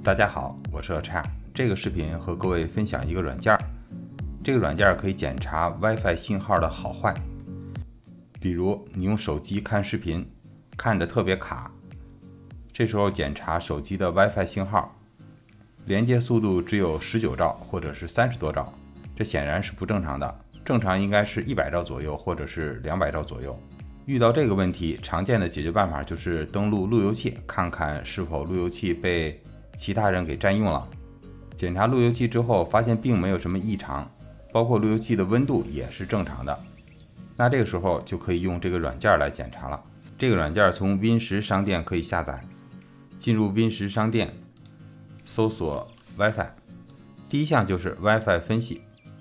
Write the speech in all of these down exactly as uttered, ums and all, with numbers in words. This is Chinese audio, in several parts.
大家好，我是 H R。这个视频和各位分享一个软件，这个软件可以检查 WiFi 信号的好坏。比如你用手机看视频，看着特别卡，这时候检查手机的 WiFi 信号，连接速度只有十九兆或者是三十多兆，这显然是不正常的。正常应该是一百兆左右或者是两百兆左右。遇到这个问题，常见的解决办法就是登录路由器，看看是否路由器被其他人给占用了。检查路由器之后，发现并没有什么异常，包括路由器的温度也是正常的。那这个时候就可以用这个软件来检查了。这个软件从 Win 十商店可以下载，进入 Win 十商店，搜索 WiFi， 第一项就是 WiFi 分析，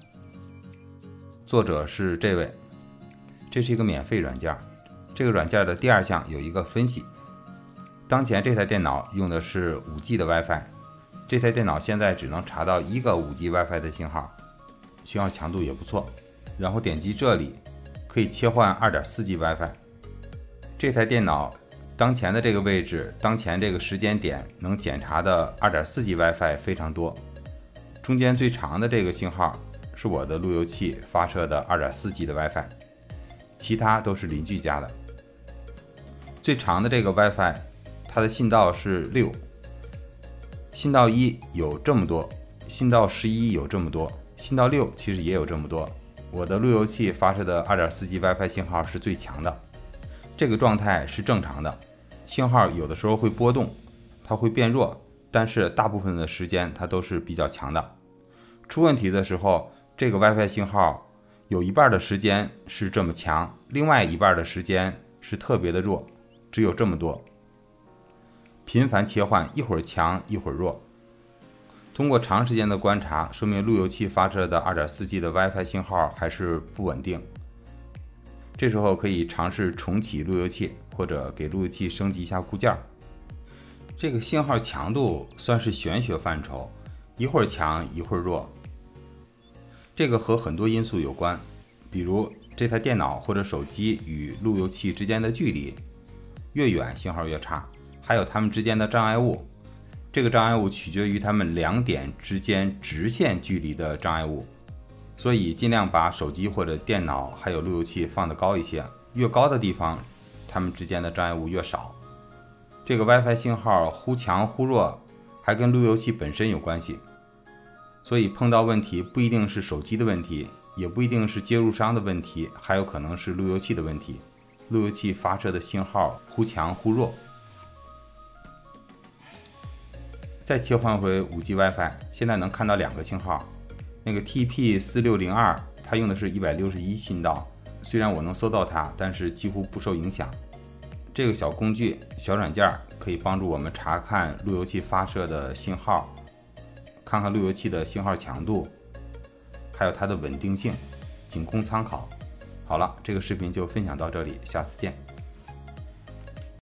作者是这位，这是一个免费软件。这个软件的第二项有一个分析，当前这台电脑用的是 五 G 的 WiFi， 这台电脑现在只能查到一个 五 G WiFi 的信号，信号强度也不错。然后点击这里，可以切换 二点四 G WiFi。 这台电脑当前的这个位置，当前这个时间点能检查的 二点四 G WiFi 非常多，中间最长的这个信号是我的路由器发射的 二点四 G 的 WiFi， 其他都是邻居家的。最长的这个 WiFi 它的信道是六，信道一有这么多，信道十一有这么多，信道六其实也有这么多。我的路由器发射的 二点四 G WiFi 信号是最强的，这个状态是正常的。信号有的时候会波动，它会变弱，但是大部分的时间它都是比较强的。出问题的时候，这个 WiFi 信号有一半的时间是这么强，另外一半的时间是特别的弱，只有这么多，频繁切换，一会儿强一会儿弱。通过长时间的观察，说明路由器发射的 二点四 G 的 WiFi 信号还是不稳定。这时候可以尝试重启路由器，或者给路由器升级一下固件。这个信号强度算是玄学范畴，一会儿强一会儿弱，这个和很多因素有关，比如这台电脑或者手机与路由器之间的距离，越远信号越差，还有它们之间的障碍物，这个障碍物取决于它们两点之间直线距离的障碍物，所以尽量把手机或者电脑还有路由器放得高一些，越高的地方它们之间的障碍物越少。这个 WiFi 信号忽强忽弱还跟路由器本身有关系，所以碰到问题不一定是手机的问题，也不一定是接入商的问题，还有可能是路由器的问题，路由器发射的信号忽强忽弱。再切换回 五 G WiFi， 现在能看到两个信号，那个 T P 四六零二 它用的是一百六十一信道，虽然我能搜到它，但是几乎不受影响。这个小工具小软件可以帮助我们查看路由器发射的信号，看看路由器的信号强度，还有它的稳定性，仅供参考。好了，这个视频就分享到这里，下次见。